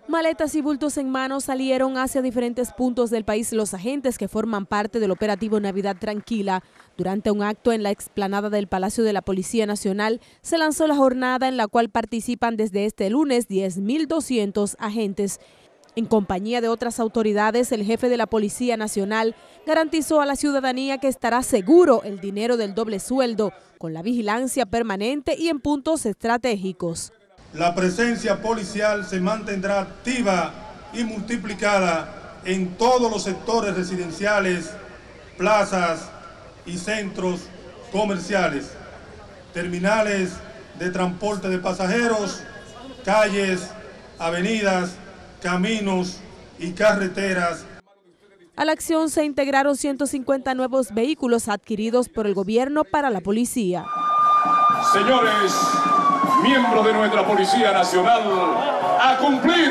Maletas y bultos en mano salieron hacia diferentes puntos del país los agentes que forman parte del operativo Navidad Tranquila. Durante un acto en la explanada del Palacio de la Policía Nacional se lanzó la jornada en la cual participan desde este lunes 10.200 agentes. En compañía de otras autoridades, el jefe de la Policía Nacional garantizó a la ciudadanía que estará seguro el dinero del doble sueldo, con la vigilancia permanente y en puntos estratégicos. La presencia policial se mantendrá activa y multiplicada en todos los sectores residenciales, plazas y centros comerciales, terminales de transporte de pasajeros, calles, avenidas, caminos y carreteras. A la acción se integraron 150 nuevos vehículos adquiridos por el gobierno para la policía. Señores, miembros de nuestra Policía Nacional, a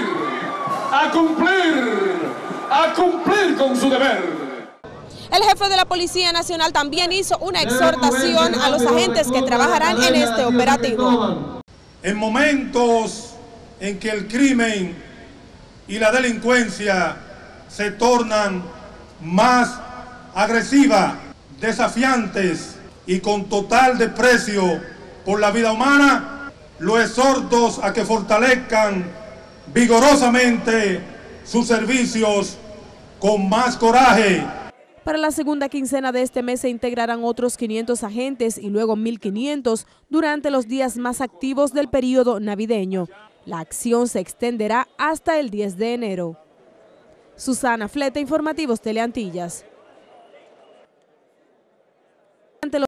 cumplir con su deber. El jefe de la Policía Nacional también hizo una exhortación a los agentes que trabajarán en este operativo. En momentos en que el crimen y la delincuencia se tornan más agresivas, desafiantes y con total desprecio por la vida humana, los exhortos a que fortalezcan vigorosamente sus servicios con más coraje. Para la segunda quincena de este mes se integrarán otros 500 agentes y luego 1.500 durante los días más activos del periodo navideño. La acción se extenderá hasta el 10 de enero. Susana Flete, Informativos Teleantillas.